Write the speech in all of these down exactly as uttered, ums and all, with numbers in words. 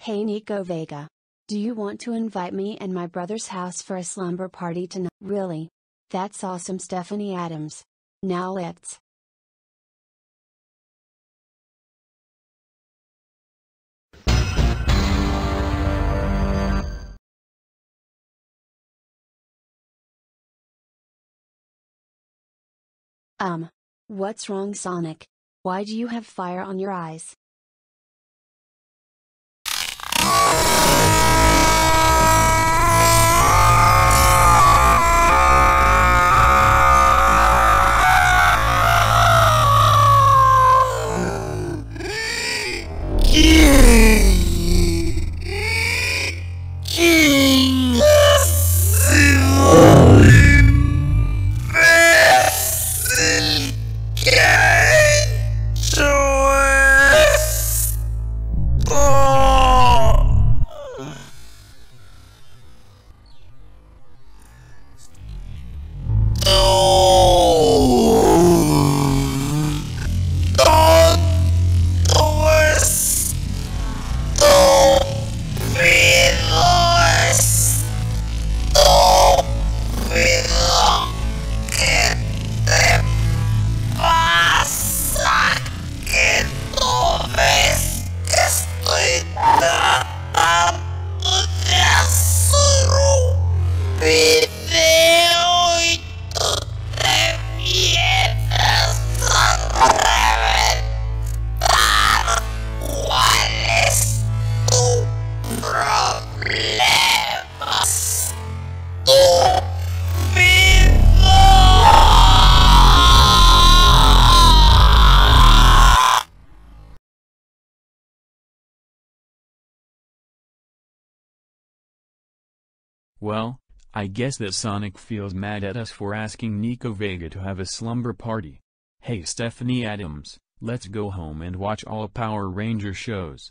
Hey Nico Vega. Do you want to invite me and my brother's house for a slumber party tonight? Really? That's awesome, Stephanie Adams. Now let's. Um. What's wrong, Sonic? Why do you have fire on your eyes? Well, I guess that Sonic feels mad at us for asking Nico Vega to have a slumber party. Hey Stephanie Adams, let's go home and watch all Power Ranger shows.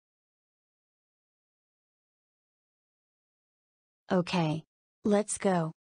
Okay. Let's go.